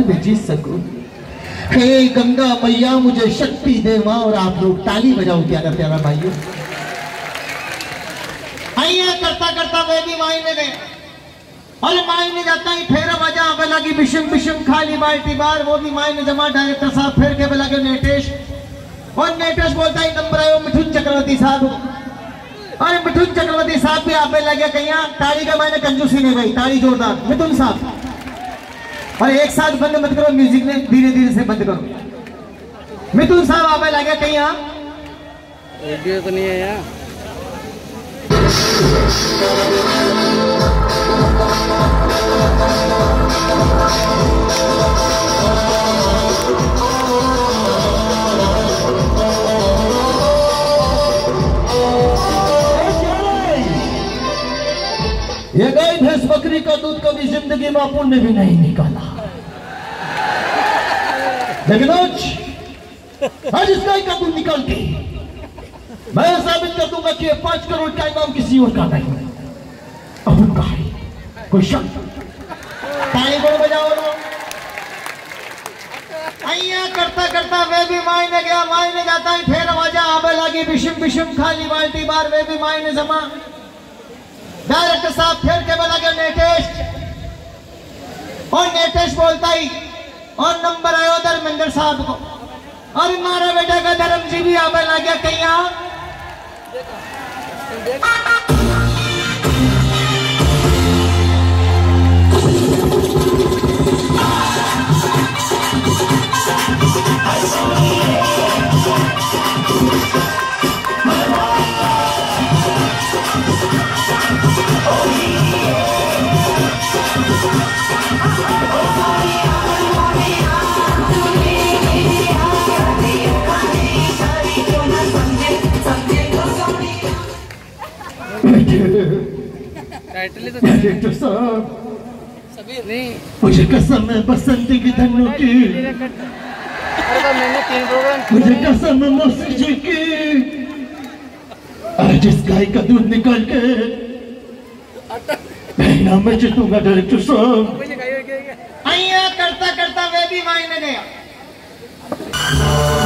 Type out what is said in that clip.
दरबार में जीत सकूं। हे गंगा मैया मुझे शक्ति दे मां। और आप लोग ताली बजाओ प्यारा प्यारा भाइयों। आइए करता करता वे भी मायने गए और मायने जाता ही फिर वजह पे लगी बिशम बिशम खाली बाल्टी बार। वो भी मायने जमा डायरेक्टर साहब फिर के लगे नेटेश। और नेटेश बोलता ही नंबर आयो मिथुन चक्रवर्ती साहब। और मिथुन चक्रवर्ती साहब भी आप लगे कहीं ताली का मैंने कंजूसी नहीं भाई, ताली जोरदार मिथुन साहब। और एक साथ बंद मत करो, म्यूजिक ने धीरे धीरे से बंद करो। मिथुन साहब आप लगे कहीं रेडियो तो नहीं है यहाँ। ये गाय भैंस बकरी का दूध कभी जिंदगी में अपन ने भी नहीं निकाला, लेकिन आज इस गाय का दूध निकाल के मैं साबित कर दूंगा कि 5 करोड़ का इनाम किसी और का नहीं है, अपन का है। कोई शक? ताली को बजाओ ना। आइया करता करता वे भी मायने गया, मायने जाता है फिर वजह आवे लगी बिशम बिशम खाली बाल्टी बार। वे भी मायने जमा डायरेक्टर साहब फिर के बना के नेटेश। और नेटेश बोलता ही और नंबर आयो धर्मेंद्र साहब को। और हमारा बेटा का धर्म जी भी आवे लग गया कहीं टाइटल तो नहीं। मुझे कसम है बसंती की धनों की, मुझे कसम है मौसी जी की। आज इस गाय का दूध निकाल के इनाम में जीतूंगा डायरेक्टर साहब। आइए करता करता वे भी मायने गया।